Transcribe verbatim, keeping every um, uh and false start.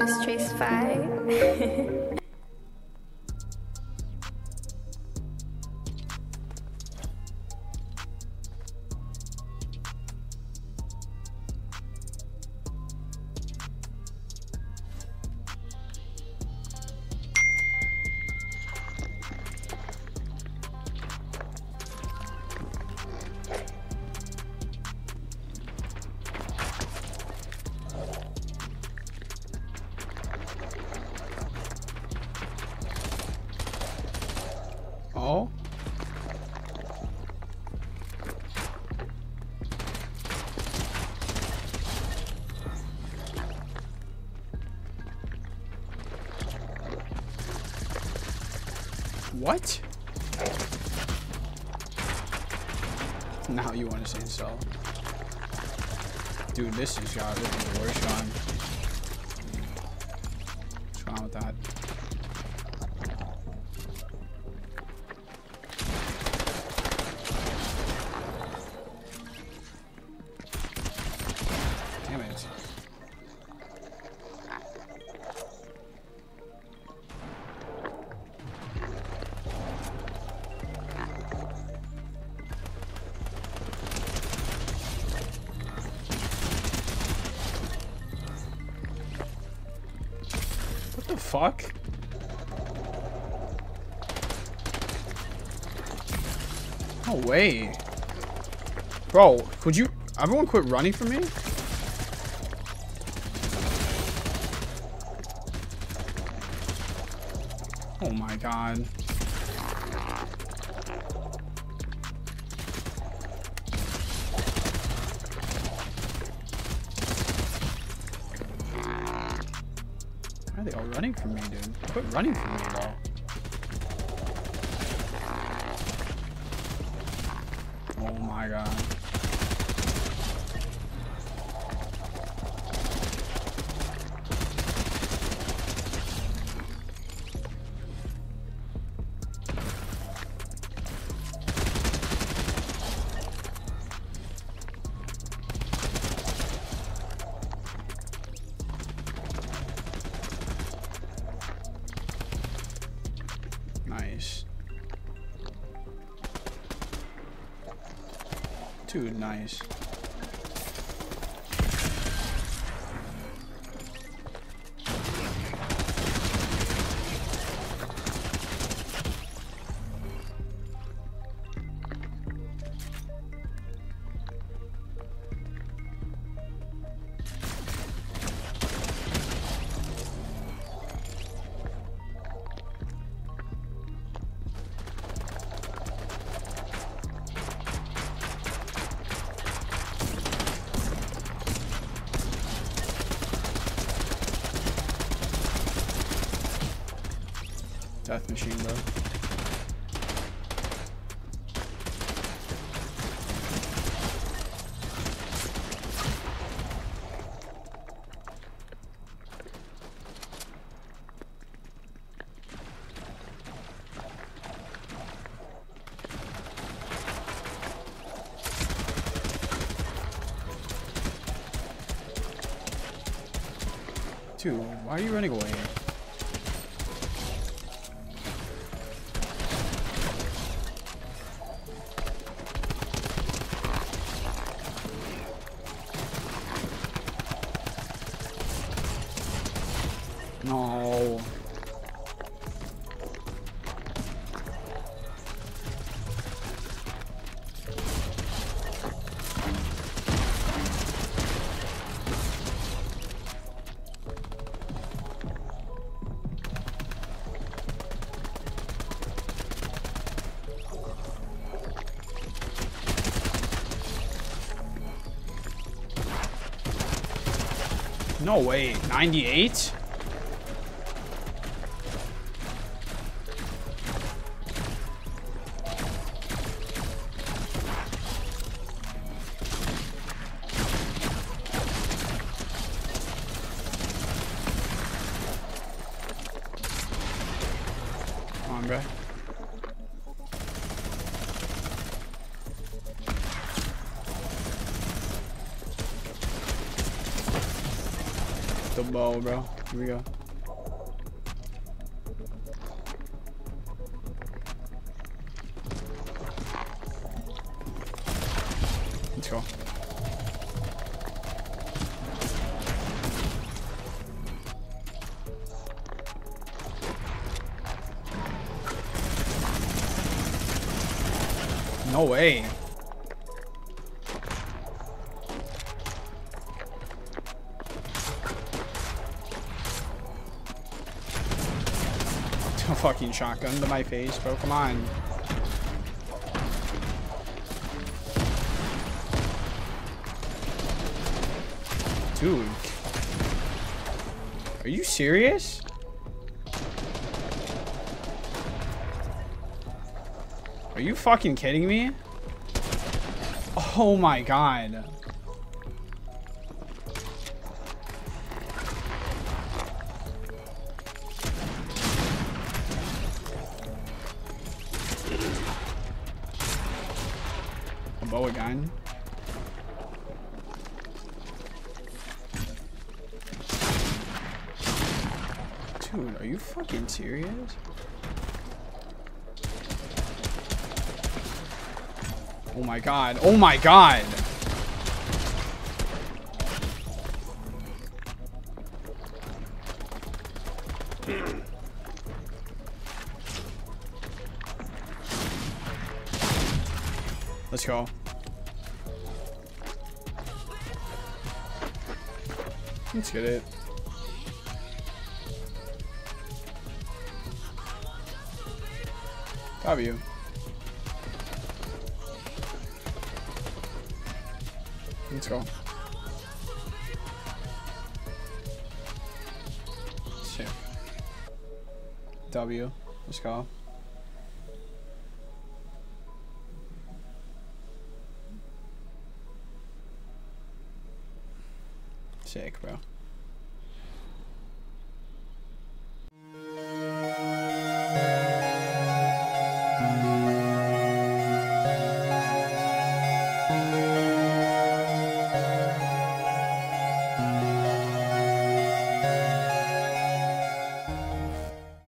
Cyberus Trace five. Oh. What? Now you want to say so. Dude, this is got this is the worst gun. What's wrong with that? Damn it. What the fuck? No way. Bro, could you everyone quit running from me? Oh my god. Why are they all running from me, dude? Quit running from me, bro. Oh my god. Nice. Dude, nice. Death machine, bro. Dude, why are you running away? No. No way. ninety-eight? Come on, bro. The bow, bro. Here we go. Let's go. No way. A fucking shotgun to my face, bro. Come on. Dude. Are you serious? Are you fucking kidding me? Oh my god. A bow again. Dude, are you fucking serious? Oh my god. Oh my god. Let's go. Let's get it. W. Let's go. Sick. W. Let's go. Sick, bro.